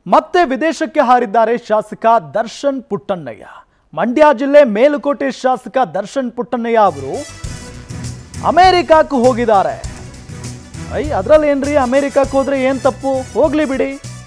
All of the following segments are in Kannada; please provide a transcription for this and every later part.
ಮತ್ತೆ ವಿದೇಶಕ್ಕೆ ಹಾರಿದ್ದಾರೆ ಶಾಸಕ ದರ್ಶನ್ ಪುಟ್ಟಣ್ಣಯ್ಯ. ಮಂಡ್ಯ ಜಿಲ್ಲೆ ಮೇಲುಕೋಟೆ ಶಾಸಕ ದರ್ಶನ್ ಪುಟ್ಟಣ್ಣಯ್ಯ ಅವರು ಅಮೆರಿಕಕ್ಕೆ ಹೋಗಿದ್ದಾರೆ. ಅದರಲ್ಲಿ ಏನ್ರಿ, ಅಮೆರಿಕಕ್ಕೆ ಹೋದ್ರೆ ಏನ್ ತಪ್ಪು, ಹೋಗ್ಲಿ ಬಿಡಿ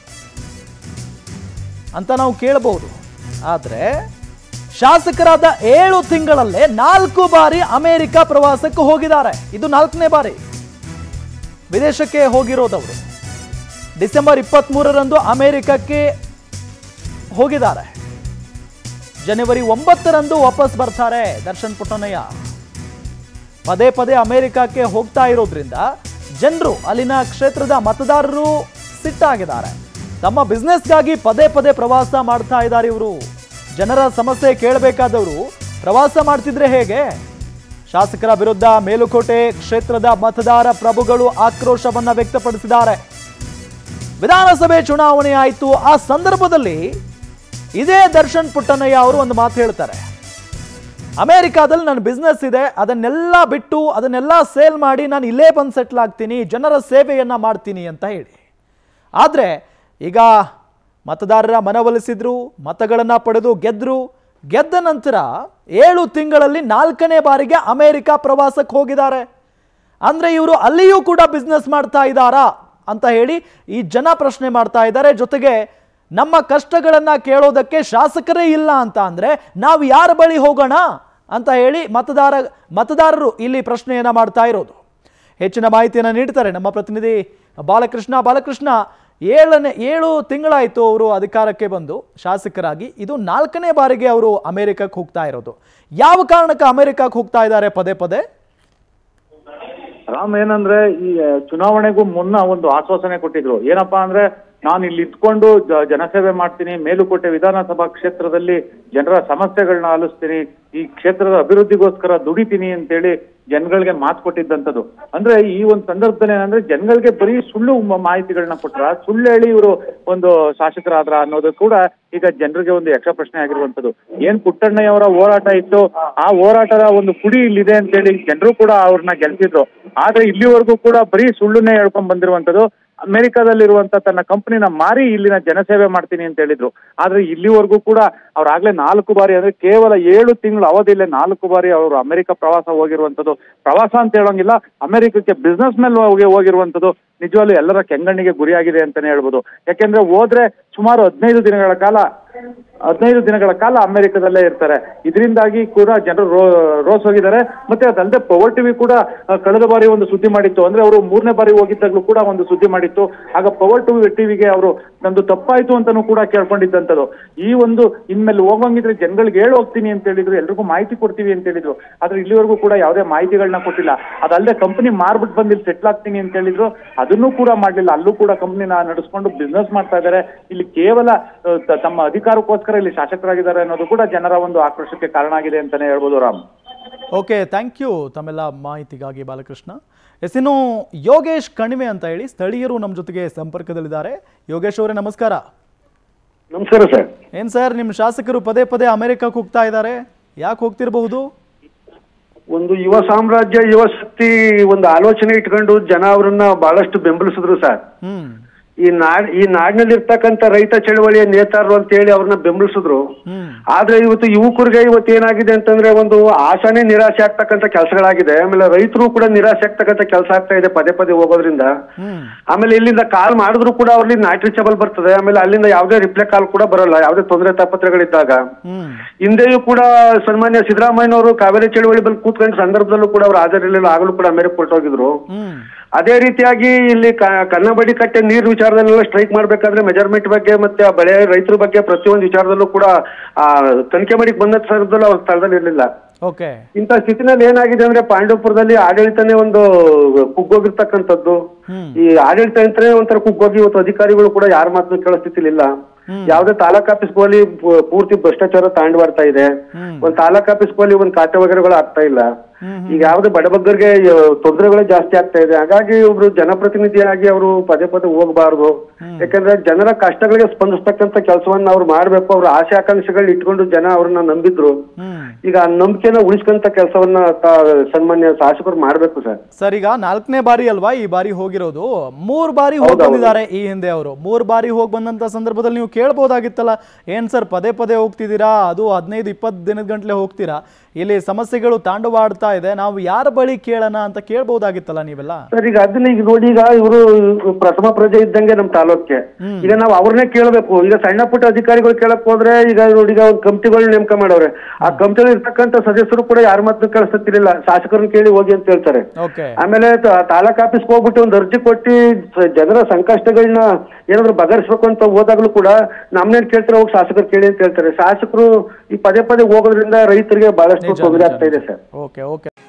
ಅಂತ ನಾವು ಕೇಳಬಹುದು. ಆದ್ರೆ ಶಾಸಕರಾದ 7 ತಿಂಗಳಲ್ಲೇ 4 ಬಾರಿ ಅಮೆರಿಕ ಪ್ರವಾಸಕ್ಕೆ ಹೋಗಿದ್ದಾರೆ. ಇದು 4ನೇ ಬಾರಿ ವಿದೇಶಕ್ಕೆ ಹೋಗಿರೋದವರು. ಡಿಸೆಂಬರ್ 23ರಂದು ಅಮೆರಿಕಕ್ಕೆ ಹೋಗಿದ್ದಾರೆ. ಜನವರಿ 9ರಂದು ವಾಪಸ್ ಬರ್ತಾರೆ ದರ್ಶನ್ ಪುಟ್ಟಣ್ಣಯ್ಯ. ಪದೇ ಪದೇ ಅಮೆರಿಕಕ್ಕೆ ಹೋಗ್ತಾ ಇರೋದ್ರಿಂದ ಜನರು, ಅಲ್ಲಿನ ಕ್ಷೇತ್ರದ ಮತದಾರರು ಸಿಟ್ಟಾಗಿದ್ದಾರೆ. ತಮ್ಮ ಬಿಸ್ನೆಸ್ಗಾಗಿ ಪದೇ ಪದೇ ಪ್ರವಾಸ ಮಾಡ್ತಾ ಇದ್ದಾರೆ ಇವರು. ಜನರ ಸಮಸ್ಯೆ ಕೇಳಬೇಕಾದವರು ಪ್ರವಾಸ ಮಾಡ್ತಿದ್ರೆ ಹೇಗೆ? ಶಾಸಕರ ವಿರುದ್ಧ ಮೇಲುಕೋಟೆ ಕ್ಷೇತ್ರದ ಮತದಾರ ಪ್ರಭುಗಳು ಆಕ್ರೋಶವನ್ನ ವ್ಯಕ್ತಪಡಿಸಿದ್ದಾರೆ. ವಿಧಾನಸಭೆ ಚುನಾವಣೆ ಆಯಿತು. ಆ ಸಂದರ್ಭದಲ್ಲಿ ಇದೇ ದರ್ಶನ್ ಪುಟ್ಟಣ್ಣಯ್ಯ ಅವರು ಒಂದು ಮಾತು ಹೇಳ್ತಾರೆ. ಅಮೆರಿಕಾದಲ್ಲಿ ನನ್ನ ಬಿಸ್ನೆಸ್ ಇದೆ, ಅದನ್ನೆಲ್ಲ ಬಿಟ್ಟು ಅದನ್ನೆಲ್ಲ ಸೇಲ್ ಮಾಡಿ ನಾನು ಇಲ್ಲೇ ಬಂದು ಸೆಟ್ಲ್ ಆಗ್ತೀನಿ, ಜನರ ಸೇವೆಯನ್ನ ಮಾಡ್ತೀನಿ ಅಂತ ಹೇಳಿ. ಆದರೆ ಈಗ ಮತದಾರರ ಮನವೊಲಿಸಿದ್ರು, ಮತಗಳನ್ನ ಪಡೆದು ಗೆದ್ರು. ಗೆದ್ದ ನಂತರ 7 ತಿಂಗಳಲ್ಲಿ 4ನೇ ಬಾರಿಗೆ ಅಮೆರಿಕ ಪ್ರವಾಸಕ್ಕೆ ಹೋಗಿದ್ದಾರೆ. ಅಂದ್ರೆ ಇವರು ಅಲ್ಲಿಯೂ ಕೂಡ ಬಿಸ್ನೆಸ್ ಮಾಡ್ತಾ ಇದ್ದಾರಾ ಅಂತ ಹೇಳಿ ಈ ಜನ ಪ್ರಶ್ನೆ ಮಾಡ್ತಾ ಇದ್ದಾರೆ. ಜೊತೆಗೆ ನಮ್ಮ ಕಷ್ಟಗಳನ್ನ ಕೇಳೋದಕ್ಕೆ ಶಾಸಕರೇ ಇಲ್ಲ ಅಂತ ಅಂದ್ರೆ ನಾವು ಯಾರ ಬಳಿ ಹೋಗೋಣ ಅಂತ ಹೇಳಿ ಮತದಾರರು ಇಲ್ಲಿ ಪ್ರಶ್ನೆಯನ್ನ ಮಾಡ್ತಾ ಇರೋದು. ಹೆಚ್ಚಿನ ಮಾಹಿತಿಯನ್ನು ನೀಡ್ತಾರೆ ನಮ್ಮ ಪ್ರತಿನಿಧಿ ಬಾಲಕೃಷ್ಣ. 7 ತಿಂಗಳಾಯಿತು ಅವರು ಅಧಿಕಾರಕ್ಕೆ ಬಂದು ಶಾಸಕರಾಗಿ. ಇದು 4ನೇ ಬಾರಿಗೆ ಅವರು ಅಮೆರಿಕಕ್ಕೆ ಹೋಗ್ತಾ ಇರೋದು. ಯಾವ ಕಾರಣಕ್ಕೆ ಅಮೆರಿಕಕ್ಕೆ ಹೋಗ್ತಾ ಇದ್ದಾರೆ ಪದೇ ಪದೇ? ರಾಮ್, ಏನಂದ್ರೆ ಈ ಚುನಾವಣೆಗೂ ಮುನ್ನ ಒಂದು ಆಶ್ವಾಸನೆ ಕೊಟ್ಟಿದ್ರು. ಏನಪ್ಪಾ ಅಂದ್ರೆ, ನಾನು ಇಲ್ಲಿ ಇದ್ಕೊಂಡು ಜನಸೇವೆ ಮಾಡ್ತೀನಿ, ಮೇಲುಕೋಟೆ ವಿಧಾನಸಭಾ ಕ್ಷೇತ್ರದಲ್ಲಿ ಜನರ ಸಮಸ್ಯೆಗಳನ್ನ ಆಲಿಸ್ತೀನಿ, ಈ ಕ್ಷೇತ್ರದ ಅಭಿವೃದ್ಧಿಗೋಸ್ಕರ ದುಡಿತೀನಿ ಅಂತೇಳಿ ಜನಗಳಿಗೆ ಮಾತು ಕೊಟ್ಟಿದ್ದಂಥದ್ದು. ಅಂದ್ರೆ ಈ ಒಂದು ಸಂದರ್ಭದಲ್ಲಿ ಏನಂದ್ರೆ, ಜನಗಳಿಗೆ ಬರೀ ಸುಳ್ಳು ಮಾಹಿತಿಗಳನ್ನ ಕೊಟ್ರ, ಸುಳ್ಳು ಹೇಳಿ ಇವರು ಒಂದು ಶಾಸಕರಾದ್ರ ಅನ್ನೋದು ಕೂಡ ಈಗ ಜನರಿಗೆ ಒಂದು ಯಕ್ಷ ಪ್ರಶ್ನೆ ಆಗಿರುವಂತದ್ದು. ಏನ್ ಪುಟ್ಟಣ್ಣಯ್ಯವರ ಹೋರಾಟ ಇತ್ತು, ಆ ಹೋರಾಟದ ಒಂದು ಕುಡಿ ಇಲ್ಲಿದೆ ಅಂತೇಳಿ ಜನರು ಕೂಡ ಅವ್ರನ್ನ ಗೆಲ್ಸಿದ್ರು. ಆದ್ರೆ ಇಲ್ಲಿವರೆಗೂ ಕೂಡ ಬರೀ ಸುಳ್ಳುನ್ನೇ ಹೇಳ್ಕೊಂಡ್ ಬಂದಿರುವಂತದ್ದು. ಅಮೆರಿಕಾದಲ್ಲಿರುವಂತ ತನ್ನ ಕಂಪನಿನ ಮಾರಿ ಇಲ್ಲಿನ ಜನಸೇವೆ ಮಾಡ್ತೀನಿ ಅಂತ ಹೇಳಿದ್ರು. ಆದ್ರೆ ಇಲ್ಲಿವರೆಗೂ ಕೂಡ ಅವ್ರಾಗ್ಲೇ 4 ಬಾರಿ, ಅಂದ್ರೆ ಕೇವಲ 7 ತಿಂಗಳ ಅವಧಿಯಲ್ಲೇ 4 ಬಾರಿ ಅವರು ಅಮೆರಿಕ ಪ್ರವಾಸ ಹೋಗಿರುವಂತದ್ದು. ಪ್ರವಾಸ ಅಂತ ಹೇಳೋಂಗಿಲ್ಲ, ಅಮೆರಿಕಕ್ಕೆ ಬಿಸ್ನೆಸ್ ಮೇಲೆ ಹೋಗಿರುವಂತದ್ದು ನಿಜವಾಗ್ಲೂ ಎಲ್ಲರ ಕೆಂಗಣ್ಣಿಗೆ ಗುರಿಯಾಗಿದೆ ಅಂತಾನೆ ಹೇಳ್ಬೋದು. ಯಾಕೆಂದ್ರೆ ಹೋದ್ರೆ ಸುಮಾರು 15 ದಿನಗಳ ಕಾಲ ಅಮೆರಿಕದಲ್ಲೇ ಇರ್ತಾರೆ. ಇದರಿಂದಾಗಿ ಕೂಡ ಜನರು ರೋಸ್ ಹೋಗಿದ್ದಾರೆ. ಮತ್ತೆ ಅದಲ್ಲದೆ ಪವರ್ ಟಿವಿ ಕೂಡ ಕಳೆದ ಬಾರಿ ಒಂದು ಸುದ್ದಿ ಮಾಡಿತ್ತು. ಅಂದ್ರೆ ಅವರು 3ನೇ ಬಾರಿ ಹೋಗಿದ್ದಾಗಲೂ ಕೂಡ ಒಂದು ಸುದ್ದಿ ಮಾಡಿತ್ತು. ಆಗ ಪವರ್ ಟಿವಿಗೆ ಅವರು ನಂದು ತಪ್ಪಾಯ್ತು ಅಂತಾನೂ ಕೂಡ ಕೇಳ್ಕೊಂಡಿದ್ದಂಥದ್ದು. ಈ ಒಂದು ಇನ್ಮೇಲೆ ಹೋಗಂಗಿದ್ರೆ ಜನಗಳಿಗೆ ಹೋಗ್ತೀನಿ ಅಂತ ಹೇಳಿದ್ರು, ಎಲ್ರಿಗೂ ಮಾಹಿತಿ ಕೊಡ್ತೀವಿ ಅಂತ ಹೇಳಿದ್ರು. ಆದ್ರೆ ಇಲ್ಲಿವರೆಗೂ ಕೂಡ ಯಾವುದೇ ಮಾಹಿತಿಗಳನ್ನ ಕೊಟ್ಟಿಲ್ಲ. ಅದಲ್ಲದೆ ಕಂಪನಿ ಮಾರ್ಬಿಟ್ಟು ಬಂದು ಇಲ್ಲಿ ಸೆಟ್ಲ್ ಆಗ್ತೀನಿ ಅಂತ ಹೇಳಿದ್ರು, ಅದನ್ನೂ ಕೂಡ ಮಾಡ್ಲಿಲ್ಲ. ಅಲ್ಲೂ ಕೂಡ ಕಂಪನಿನ ನಡೆಸ್ಕೊಂಡು ಬಿಸ್ನೆಸ್ ಮಾಡ್ತಾ ಇದ್ದಾರೆ. ಇಲ್ಲಿ ಕೇವಲ ತಮ್ಮ ಅಧಿಕಾರಕ್ಕೋಸ್ಕರ ಇಲ್ಲಿ ಶಾಸಕರಾಗಿದ್ದಾರೆ ಅನ್ನೋದು ಕೂಡ ಜನರ ಒಂದು ಆಕ್ರೋಶಕ್ಕೆ ಕಾರಣ ಆಗಿದೆ ಅಂತಾನೆ ಹೇಳ್ಬೋದು. ರಾಮ್, ಓಕೆ, ಥ್ಯಾಂಕ್ ಯು ತಮ್ಮೆಲ್ಲ ಮಾಹಿತಿಗಾಗಿ ಬಾಲಕೃಷ್ಣ. ಇನ್ನು ಯೋಗೇಶ್ ಕಣಿವೆ ಅಂತ ಹೇಳಿ ಸ್ಥಳೀಯರು ನಮ್ಮ ಜೊತೆಗೆ ಸಂಪರ್ಕದಲ್ಲಿದ್ದಾರೆ. ಯೋಗೇಶ್ ಅವರೇ ನಮಸ್ಕಾರ. ನಮಸ್ಕಾರ ಸರ್. ಏನ್ ಸರ್, ನಿಮ್ಮ ಶಾಸಕರು ಪದೇ ಪದೇ ಅಮೆರಿಕಕ್ಕೆ ಹೋಗ್ತಾ ಇದ್ದಾರೆ, ಯಾಕೆ ಹೋಗ್ತಿರಬಹುದು? ಒಂದು ಯುವ ಸಾಮ್ರಾಜ್ಯ, ಯುವ ಶಕ್ತಿ ಒಂದು ಆಲೋಚನೆ ಇಟ್ಕೊಂಡು ಜನ ಅವರನ್ನ ಬಹಳಷ್ಟು ಬೆಂಬಲಿಸಿದ್ರು ಸರ್. ಈ ನಾಡಿನಲ್ಲಿ ಇರ್ತಕ್ಕಂಥ ರೈತ ಚಳವಳಿಯ ನೇತಾರರು ಅಂತ ಹೇಳಿ ಅವ್ರನ್ನ ಬೆಂಬಲಿಸಿದ್ರು. ಆದ್ರೆ ಇವತ್ತು ಯುವಕರಿಗೆ ಇವತ್ತು ಏನಾಗಿದೆ ಅಂತಂದ್ರೆ, ಒಂದು ಆಶಾನೇ ನಿರಾಶೆ ಆಗ್ತಕ್ಕಂಥ ಕೆಲಸಗಳಾಗಿದೆ. ಆಮೇಲೆ ರೈತರು ಕೂಡ ನಿರಾಶೆ ಆಗ್ತಕ್ಕಂಥ ಕೆಲಸ ಆಗ್ತಾ ಇದೆ ಪದೇ ಪದೇ ಹೋಗೋದ್ರಿಂದ. ಆಮೇಲೆ ಇಲ್ಲಿಂದ ಕಾಲ್ ಮಾಡಿದ್ರು ಕೂಡ ಅವ್ರಲ್ಲಿ ನಾಟ್ ರೀಚಬಲ್ ಬರ್ತದೆ. ಆಮೇಲೆ ಅಲ್ಲಿಂದ ಯಾವುದೇ ರಿಪ್ಲೈ ಕಾಲ್ ಕೂಡ ಬರಲ್ಲ, ಯಾವುದೇ ತೊಂದರೆ ತಾಪತ್ರಗಳಿದ್ದಾಗ. ಹಿಂದೆಯೂ ಕೂಡ ಸನ್ಮಾನ್ಯ ಸಿದ್ದರಾಮಯ್ಯನವರು ಕಾವೇರಿ ಚಳವಳಿ ಬಳಿ ಕೂತ್ಕೊಂಡ ಸಂದರ್ಭದಲ್ಲೂ ಕೂಡ ಅವ್ರು ಹಾಜರಿರಲಿಲ್ಲ, ಆಗಲೂ ಕೂಡ ಅಮೆರಿಕ ಹೊರಟೋಗಿದ್ರು. ಅದೇ ರೀತಿಯಾಗಿ ಇಲ್ಲಿ ಕನ್ನಂಬಾಡಿ ಕಟ್ಟೆ ನೀರು ವಿಚಾರದಲ್ಲೆಲ್ಲ ಸ್ಟ್ರೈಕ್ ಮಾಡ್ಬೇಕಾದ್ರೆ ಮೆಜರ್ಮೆಂಟ್ ಬಗ್ಗೆ ಮತ್ತೆ ಬೆಳೆ ರೈತರ ಬಗ್ಗೆ ಪ್ರತಿಯೊಂದು ವಿಚಾರದಲ್ಲೂ ಕೂಡ ತನಿಖೆ ಮಾಡಿ ಬಂದ ಸಂದರ್ಭದಲ್ಲೂ ಅವ್ರ ಸ್ಥಳದಲ್ಲಿ ಇರಲಿಲ್ಲ. ಇಂಥ ಸ್ಥಿತಿನಲ್ಲಿ ಏನಾಗಿದೆ ಅಂದ್ರೆ, ಪಾಂಡವಪುರದಲ್ಲಿ ಆಡಳಿತನೇ ಒಂದು ಕುಗ್ಗೋಗಿರ್ತಕ್ಕಂಥದ್ದು. ಈ ಆಡಳಿತ ಯಂತ್ರನೇ ಒಂಥರ ಕುಗ್ಗೋಗಿ ಇವತ್ತು ಅಧಿಕಾರಿಗಳು ಕೂಡ ಯಾರ ಮಾತನ್ನು ಕೇಳೋ ಸ್ಥಿತಿಲಿ ಇಲ್ಲ. ಯಾವುದೇ ತಾಲೂಕ್ ಆಫೀಸ್ ಗೋಲಿ ಪೂರ್ತಿ ಭ್ರಷ್ಟಾಚಾರ ತಾಂಡವಾಡ್ತಾ ಇದೆ. ಒಂದ್ ತಾಲೂಕ್ ಆಫೀಸ್ ಗೋಲಿ ಒಂದ್ ಖಾತೆ ವಗೈರೆಗಳು ಆಗ್ತಾ ಇಲ್ಲ. ಈಗ ಯಾವ್ದು ಬಡಬಗ್ಗರಿಗೆ ತೊಂದರೆಗಳೇ ಜಾಸ್ತಿ ಆಗ್ತಾ ಇದೆ. ಹಾಗಾಗಿ ಒಬ್ರು ಜನಪ್ರತಿನಿಧಿಯಾಗಿ ಅವರು ಪದೇ ಪದೇ ಹೋಗಬಾರ್ದು. ಯಾಕಂದ್ರೆ ಜನರ ಕಷ್ಟಗಳಿಗೆ ಸ್ಪಂದಿಸ್ತಕ್ಕಂಥ ಕೆಲಸವನ್ನ ಅವ್ರು ಮಾಡ್ಬೇಕು. ಅವ್ರ ಆಸೆ ಆಕಾಂಕ್ಷೆಗಳು ಇಟ್ಕೊಂಡು ಜನ ಅವ್ರನ್ನ ನಂಬಿದ್ರು. ಈಗ ಆ ನಂಬಿಕೆನ ಉಳಿಸ್ಕೊಂತ ಕೆಲಸವನ್ನ ಸನ್ಮಾನ್ಯ ಶಾಸಕರು ಮಾಡ್ಬೇಕು ಸರ್. ಸರ್, ಈಗ 4ನೇ ಬಾರಿ ಅಲ್ವಾ ಈ ಬಾರಿ ಹೋಗಿರೋದು? 3 ಬಾರಿ ಹೋಗಿ ಬಂದಿದ್ದಾರೆ ಈ ಹಿಂದೆ ಅವರು. 3 ಬಾರಿ ಹೋಗಿ ಬಂದಂತ ಸಂದರ್ಭದಲ್ಲಿ ನೀವು ಕೇಳ್ಬೋದಾಗಿತ್ತಲ್ಲ, ಏನ್ ಸರ್ ಪದೇ ಪದೇ ಹೋಗ್ತಿದ್ದೀರಾ, ಅದು 15-20 ದಿನದ ಗಂಟ್ಲೆ ಹೋಗ್ತೀರಾ, ಇಲ್ಲಿ ಸಮಸ್ಯೆಗಳು ತಾಂಡವಾಡ್ತಾ ಇದೆ, ನಾವು ಯಾರ ಬಳಿ ಕೇಳೋಣ ಅಂತ ಕೇಳ್ಬೋದಾಗಿತ್ತಲ್ಲ ನೀವೆಲ್ಲ? ಸರ್, ಈಗ ಅದನ್ನ ಈಗ ನೋಡಿ, ಈಗ ಇವರು ಪ್ರಥಮ ಪ್ರಜೆ ಇದ್ದಂಗೆ ನಮ್ ತಾಲೂಕ್ಗೆ. ಈಗ ನಾವು ಅವ್ರನ್ನೇ ಕೇಳಬೇಕು. ಈಗ ಸಣ್ಣ ಪುಟ್ಟ ಅಧಿಕಾರಿಗಳು ಕೇಳಕ್ ಹೋದ್ರೆ ಈಗ ನೋಡಿ, ಈಗ ಒಂದು ಕಮಿಟಿಗಳು ನೇಮಕ ಮಾಡವ್ರೆ. ಆ ಕಮಿಟಿಯಲ್ಲಿ ಇರ್ತಕ್ಕಂಥ ಸದಸ್ಯರು ಕೂಡ ಯಾರ ಮಾತನ್ನು ಕಳಿಸ್ತಿರ್ಲಿಲ್ಲ, ಶಾಸಕರನ್ನ ಕೇಳಿ ಹೋಗಿ ಅಂತ ಹೇಳ್ತಾರೆ. ಆಮೇಲೆ ತಾಲೂಕ್ ಆಫೀಸ್ಗೆ ಹೋಗ್ಬಿಟ್ಟು ಒಂದು ಅರ್ಜಿ ಕೊಟ್ಟು ಜನರ ಸಂಕಷ್ಟಗಳನ್ನ ಏನಾದ್ರು ಬಗೆಹರಿಸ್ಬೇಕು ಅಂತ ಹೋದಾಗ್ಲೂ ಕೂಡ ನಮ್ನೇನ್ ಕೇಳ್ತಾರೆ, ಹೋಗಿ ಶಾಸಕರು ಕೇಳಿ ಅಂತ ಹೇಳ್ತಾರೆ. ಶಾಸಕರು ಈ ಪದೇ ಪದೇ ಹೋಗೋದ್ರಿಂದ ರೈತರಿಗೆ ಬಹಳಷ್ಟು ತೊಂದರೆ ಆಗ್ತಾ ಇದೆ ಸರ್. Okay okay